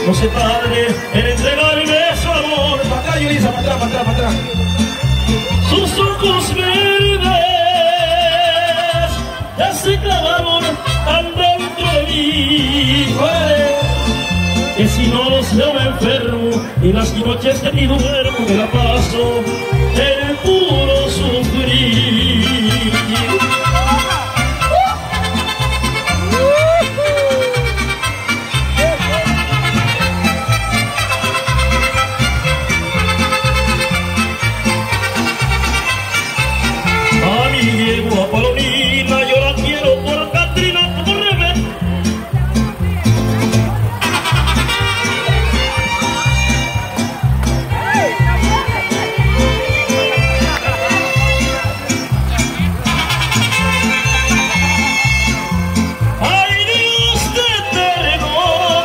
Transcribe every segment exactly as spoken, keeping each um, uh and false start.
no se tarde en entregarme su amor. Para atrás, Yulisa, para atrás, para atrás, para atrás. Sus ojos verdes ya se clavaron tan dentro de mí, que si no los veo me enfermo y las noches que ni duermo me la paso en el puro sufrir. Palomina, yo la quiero por Catrina, por Rebeca. Ay, Dios de eterno,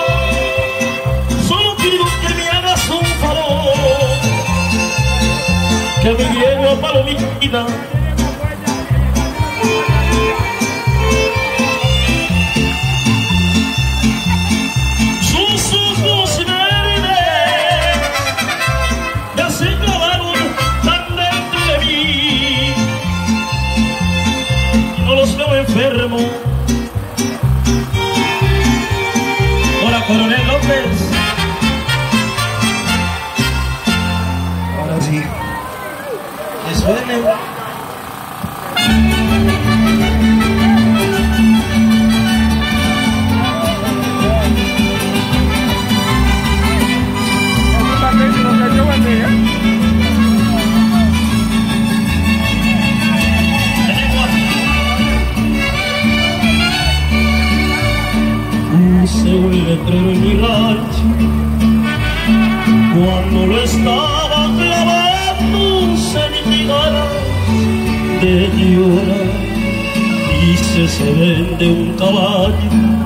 solo pido que me hagas un favor, que a mi yegua Palomina enfermo. Hola, Coronel López. Ahora sí. Que suene. Puse un letrero en mi rancho cuando lo estaba clavando, sentí ganas de llorar. Dice: se vende un caballo